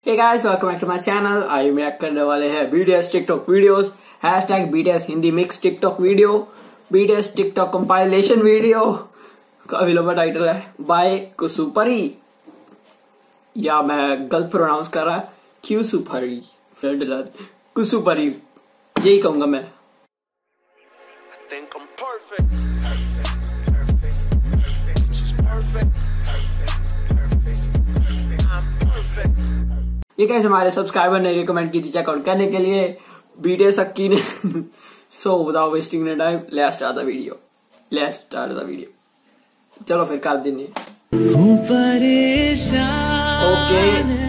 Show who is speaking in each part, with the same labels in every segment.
Speaker 1: Hey guys, welcome back to my channel. आज मैं करने वाले हैं BTS TikTok videos, hashtag BTS Hindi mix TikTok video, BTS TikTok compilation video काफी लंबा टाइटल है बाय कुसुपरी, या मैं गलत प्रोनाउंस कर रहा क्यूसुपरी, कुसुपरी यही कहूंगा मैं। ये कैसे हमारे सब्सक्राइबर ने रिकमेंड की थी चेकआउट करने के लिए BTS अक्की ने। So without wasting time let's start the video. चलो फिर कर देंगे। ओके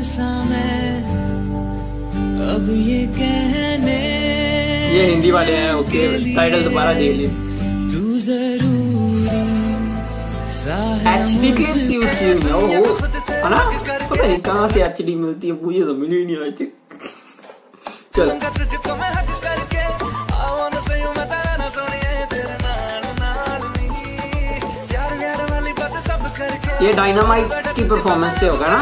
Speaker 1: अब ये हिंदी वाले हैं। ओके टाइटल दोबारा देख ली। HD क्लिप्स यूज की है ना, पता नहीं कहाँ से HD मिलती है, मुझे तो मिली नहीं आज तक। चलो ये डायनामाइट की परफॉर्मेंस से होगा ना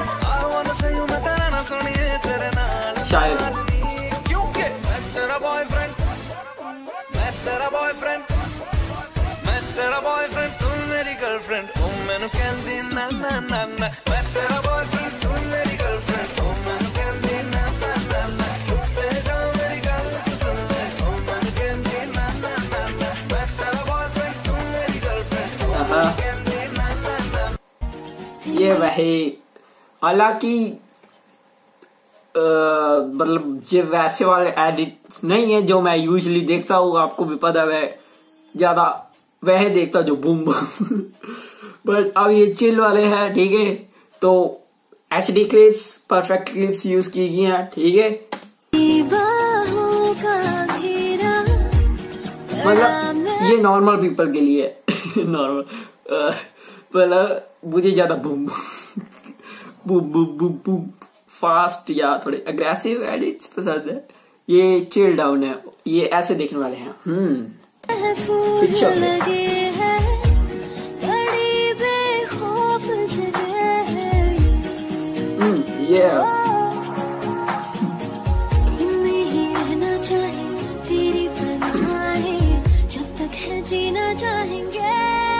Speaker 1: शायद।
Speaker 2: गर्लफ्रेंड ओ मैनू कहंदी ना ना ना ना, मैं तेरा बॉयफ्रेंड तू मेरी गर्लफ्रेंड ओ मैनू कहंदी ना ना ना ना, ते जा मेरी गल सुन ले ओ मैनू कहंदी ना ना ना ना, मैं तेरा बॉयफ्रेंड तू मेरी गर्लफ्रेंड ओ मैनू कहंदी ना ना ना।
Speaker 1: ये वही हालांकि मतलब ये वैसे वाले एडिट्स नहीं है जो मैं यूजुअली देखता हूँ, आपको भी पता है ज्यादा वह देखता जो बूम बट अब ये चिल वाले हैं, ठीक है। तो HD clips, perfect clips use की गई हैं, ठीक है। मतलब ये नॉर्मल पीपल के लिए नॉर्मल मतलब मुझे ज्यादा boom boom boom boom boom fast या थोड़े अग्रेसिव एडिट्स पसंद है। ये चिल डाउन है, ये ऐसे देखने वाले हैं।
Speaker 3: लगे हैं बड़ी बेखौफ जगह है इनमें ही रहना चाहे तेरी पनाहें जब तक है जीना चाहेंगे।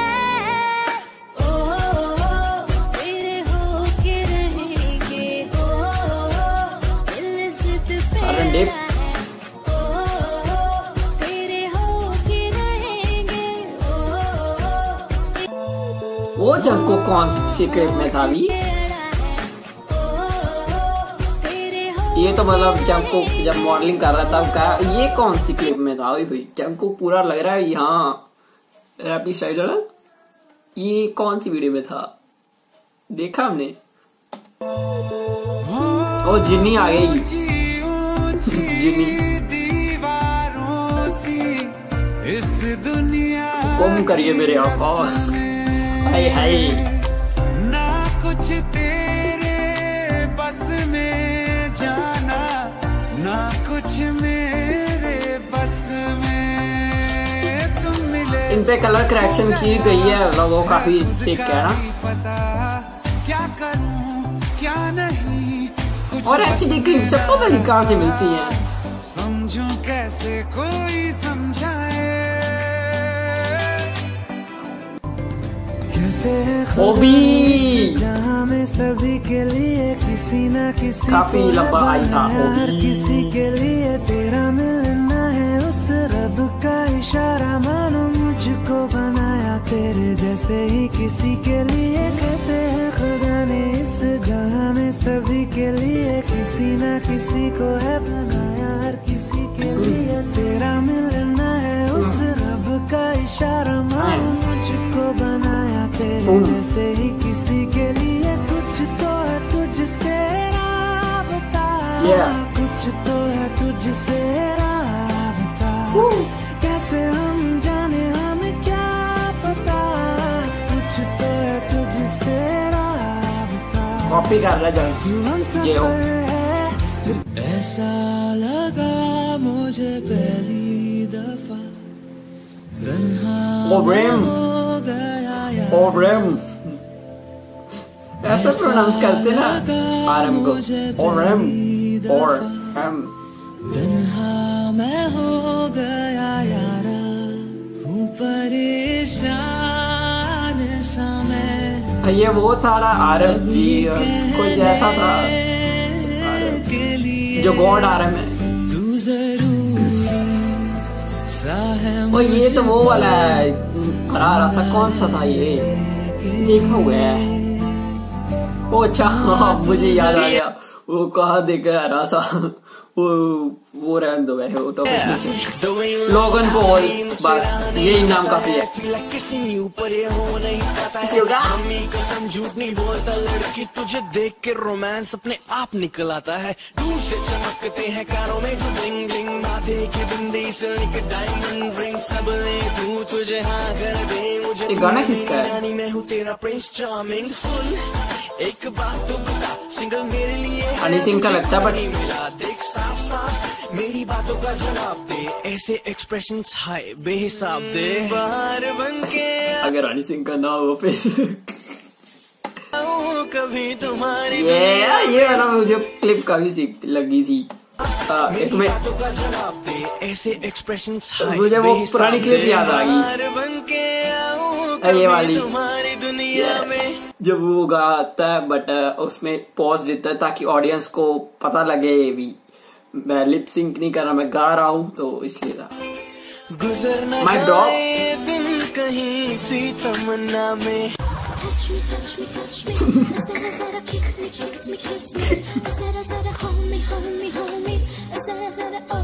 Speaker 3: तेरे हो के रहेंगे दिल जिद पे
Speaker 1: वो जंको कौन सी क्लिप में था अभी? ये तो मतलब जंको जब मॉडलिंग कर रहा था का, ये कौन सी क्लिप में था? हुई जंको पूरा लग रहा है यहाँ रैपी स्टाइल। ये कौन सी वीडियो में था देखा हमने? ओ जिन्नी आ गई, जिन्नी इस दुनिया कम करिए मेरे आका। हाय हाय
Speaker 2: ना कुछ तेरे बस में जाना, ना कुछ मेरे बस में तुम मिले।
Speaker 1: इन पे कलर करेक्शन की गई है, लोगों काफी सिक है ना।
Speaker 2: पता क्या करूं क्या नहीं,
Speaker 1: और HD क्लिप से पता नहीं कहाँ से मिलती है,
Speaker 2: समझूं कैसे कोई समझाए।
Speaker 1: ओबी
Speaker 2: जहाँ में सभी के लिए किसी ना किसी
Speaker 1: काफी लंबा आई था।
Speaker 2: हर किसी के लिए तेरा मिलना है उस रब का इशारा, मानो मुझको बनाया तेरे जैसे ही किसी के लिए। कहते हैं खुदा ने इस जहाँ में सभी के लिए किसी ना किसी को है बनाया, हर किसी के लिए तेरा मिलना है उस रब का इशारा, मानो मुझको बनाया तेरे जैसे ही किसी के लिए। कुछ तो है तुझसे राबता, कुछ तो है तुझसे राबता, कैसे हम जाने हमें क्या पता, कुछ तो है तुझसे राबता।
Speaker 1: कॉपी कर रहा
Speaker 2: तू हम सफर है, ऐसा लगा मुझे पहली दफा तन्हा हो गया
Speaker 1: ओब्रेम ऐसा प्रोनाउंस करते ना। RM को और M
Speaker 2: तन्हा मैं हो गया यारा, हूँ परेशान सा मैं।
Speaker 1: ये वो था ना RM जी, कुछ ऐसा था जो गॉड RM है।
Speaker 2: तू जरूर सा है।
Speaker 1: वो ये तो वो वाला है हरा सा, कौन सा था ये, देखा हुआ है वो। अच्छा हाँ मुझे याद आ गया, वो कहा देखा हरा सा, वो रहने दो वैसे वो टॉपिक। लोगन पॉल, बस यही नाम काफी है।
Speaker 4: झूठ नहीं बोलता लड़की, तुझे देख के रोमांस अपने आप निकल आता है। दूर से चमकते हैं कानों में जो ब्लिंग ब्लिंग, माथे की बिंदी से लेकर डायमंड रिंग, सब ले तू तुझे हाँ कर दे मुझे।
Speaker 1: ये गाना किसका है?
Speaker 4: मैं हूँ तेरा प्रिंस चार्मिंग। सुन एक बात तो बता, सिंगल मेरे लिए
Speaker 1: हनी सिंह का लगता है बट
Speaker 4: मिला, देख साफ साफ मेरी बातों का जवाब दे, ऐसे एक्सप्रेशंस हाय बेहिसाब दे। बाहर बन के
Speaker 1: अगर हनी सिंह का ना हो फिर
Speaker 4: कभी तुम्हारी
Speaker 1: ये वाला मुझे क्लिप काफी सीख लगी थी। एक में
Speaker 4: ऐसे एक्सप्रेशंस
Speaker 1: मुझे वो पुरानी क्लिप याद आ गई, ये वाली
Speaker 4: तुम्हारी दुनिया में।
Speaker 1: जब वो गाता है बट उसमें पॉज देता है ताकि ऑडियंस को पता लगे भी मैं लिप सिंक नहीं कर रहा, मैं गा रहा हूँ, तो इसलिए था।
Speaker 4: गुजरना
Speaker 1: माय ड्रॉप
Speaker 4: दिन कहीं सी तमन्ना में।
Speaker 3: Touch me, touch me, touch me. Zara, zara, kiss me, kiss me, kiss me. Zara, zara, hold me, hold me, hold me. Zara, zara, oh.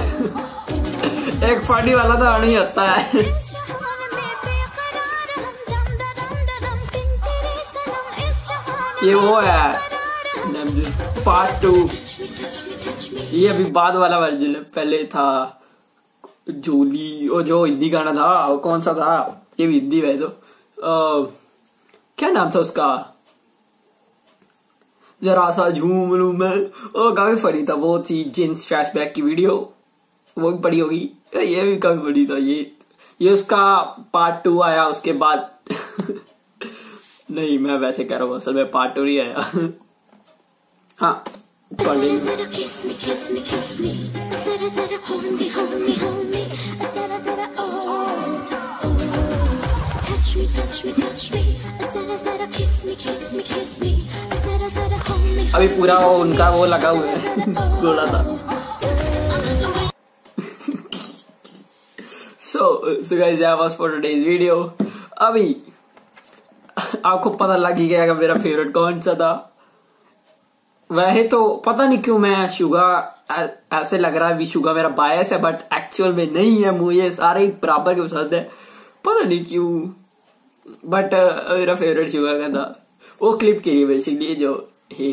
Speaker 1: एक फटी वाला तो नहीं होता है।
Speaker 3: इस जहान में बेकरार हम, दम दा दम दा दम, बिन तेरे सनम इस जहान
Speaker 1: ये वो है पार्ट 2, ये अभी बाद वाला वर्जन है। पहले था जोली, वो जो हिंदी गाना था वो कौन सा था, ये भी हिंदी है तो क्या नाम था उसका, जरा सा झूम लूं मैं, वो काफी फनी था। वो थी जींस ट्रैश बैग की वीडियो, वो भी पड़ी होगी। ये भी काफी फनी था। ये उसका पार्ट 2 आया उसके बाद नहीं मैं वैसे कह रहा हूँ, असल में पार्ट 2 ही आया। हाँ
Speaker 3: Zara, zara, kiss me, kiss me, kiss me. Zara, zara, hold me, hold me, hold me. Zara, zara, oh, oh. Touch me, touch me, touch me. Zara, zara, kiss me, kiss me, kiss me. Zara, zara, hold me.
Speaker 1: अभी पूरा वो उनका वो लगा हुआ है थोड़ा सा। So guys, that was for today's video. अभी आपको पता लग ही गया मेरा फेवरेट कौन सा था। वैसे तो पता नहीं क्यों मैं शुगा, ऐसे लग रहा है भी शुगा मेरा बायस है, बट एक्चुअल में नहीं है, मुझे सारे ही बराबर के पसंद है, पता नहीं क्यों। बट मेरा फेवरेट शुगा का था वो क्लिप के लिए बेसिकली जो हे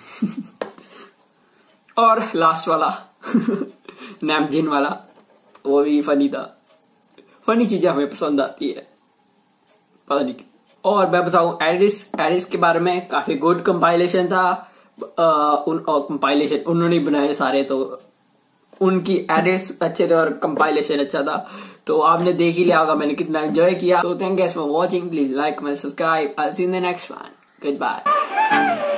Speaker 1: और लास्ट वाला नैमजिन वाला वो भी फनी था। फनी चीजें हमें पसंद आती है, पता नहीं क्यों। और मैं बताऊं एडिस के बारे में, काफी गुड कंपाइलेशन था। कंपाइलेशन उन्होंने बनाए सारे, तो उनकी एडिट्स अच्छे थे और कंपाइलेशन अच्छा था, तो आपने देख ही लिया होगा मैंने कितना एंजॉय किया। तो thank you for watching, please like, comment, subscribe. I see in the next one, good bye.